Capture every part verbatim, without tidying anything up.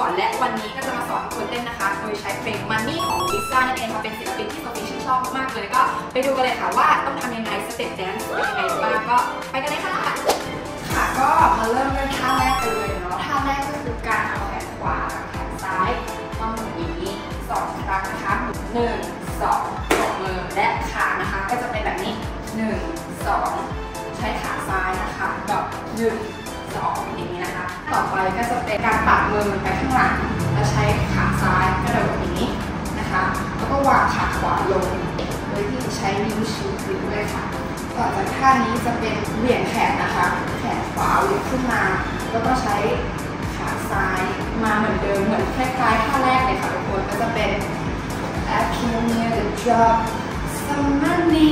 อนและวันนี้ก็จะมาสอนทุกคนเต้นนะคะโดยใช้เพลง Money ของลิซ่านั่นเองค่ะเป็นศิลปินที่โซฟีชื่นชอบมากๆเลยก็ไปดูกันเลยค่ะว่าต้องทำยังไงสเต็ปแดนซ์เป็นยังไงบ้างก็ไปกันเลยค่ะค่ะก็มาเริ่มด้วยท่าแรกกันเลยเนาะท่าแรกก็คือการเอาแขนขวากับแขนซ้ายมาหมุนอย่างนี้สองครั้งนะคะหนึ่งสองตบมือและขานะคะก็จะเป็นแบบนี้หนึ่งสองใช้ขาซ้ายนะคะแบบหนึ่งสองอย่างนี้นะคะต่อไปก็จะเป็นการปัดมือไปข้างหลังแล้วใช้ขาซ้ายกระโดดอย่างนี้นะคะแล้วก็วางขาขวาลงโดยที่ใช้นิ้วชี้ขึ้นด้วยค่ะต่อจากท่านี้จะเป็นเหวี่ยงแขนนะคะแขนขวาเหวี่ยงขึ้นมาแล้วก็ใช้ขาซ้ายมาเหมือนเดิมเหมือนคล้ายๆท่าแรกเลยค่ะทุกคนก็จะเป็น I came here to drop some money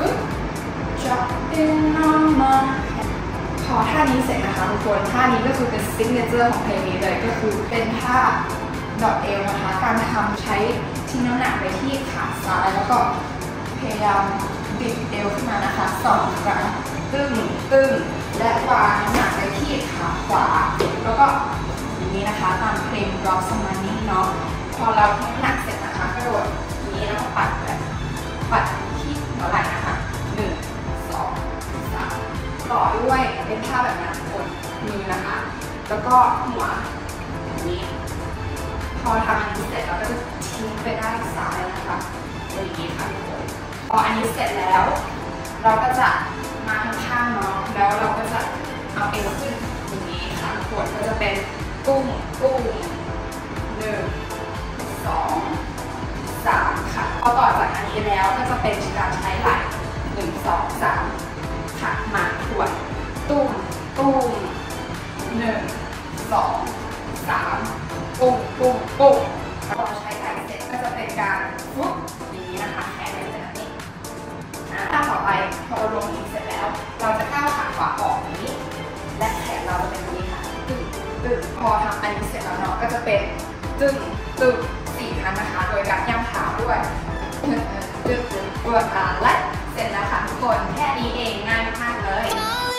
drop in on my head พอท่านี้เสร็จนะคะทุกคนท่านี้ก็คือเป็นซิกเนเจอร์ของเพลงนี้เลยก็คือเป็นท่าดอกเอวนะคะการทำใช้ทิ้งน้ำหนักไปที่ขาซ้ายแล้วก็พยายามบิดเอวขึ้นมานะคะสองครั้งตึ้งตึ้งและวางน้ำหนักไปที่ขาขวาแล้วก็อย่างนี้นะคะตามเพลง Drop Some Money เนาะพอเราทิ้งน้ำหนักเสร็จนะคะกระโดดอย่างนี้แล้วก็ปัดแบบปัดที่หัวไหล่นะคะหนึ่งสองสามต่อด้วยเป็นท่าแบบนั้นกดมือนะคะแล้วก็หัวอย่างนี้พอทำอันนี้เสร็จเราก็จะทิ้งไปด้านซ้ายนะคะอย่างนี้ค่ะทุกคนพออันนี้เสร็จแล้วเราก็จะมาข้างๆเนาะแล้วเราก็จะเอาเอวขึ้นอย่างนี้ค่ะทุกคนก็จะเป็นกุ้งกุ้งหนึ่งสองสามค่ะพอต่อจากอันนี้แล้วก็จะเป็นการใช้ไหล่หนึ่งสองสามค่ะมาทวนตุ้มตุ้มหนึ่งสองสามปุ้งปุ้งปุ้งพอใช้ไหล่เสร็จก็จะเป็นการฟุบอย่างนี้นะคะแขนเป็นแบบนี้ท่าต่อไปพอเราลงนี้เสร็จแล้วเราจะก้าวขาขวาออกอย่างนี้และแขนเราจะเป็นแบบนี้ค่ะตึงตึงพอทำอันนี้เสร็จแล้วเนาะก็จะเป็นตึงตึงสี่ครั้งนะคะโดยการย่ำเท้าด้วยตึงตึงตึงปวดขาและเสร็จแล้วค่ะทุกคนแค่นี้เองง่ายมากๆเลย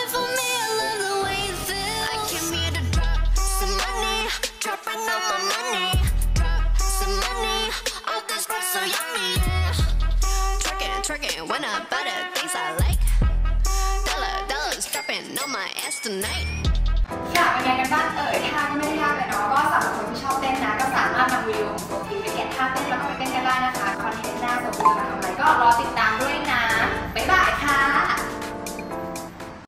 When I buy the things I like, dollar dollars dropping on my ass tonight. ค่ะเป็นไงกันบ้างเอ่ยท่าก็ไม่ได้ยากเลยเนาะก็สำหรับคนที่ชอบเต้นนะก็สามารถนำวิดีโอของโซฟีไปแกะท่าเต้นแล้วก็ไปเต้นกันได้นะคะคอนเทนต์หน้าโซฟีจะมาทำอะไรก็รอติดตามด้วยนะบ๊ายบายค่ะ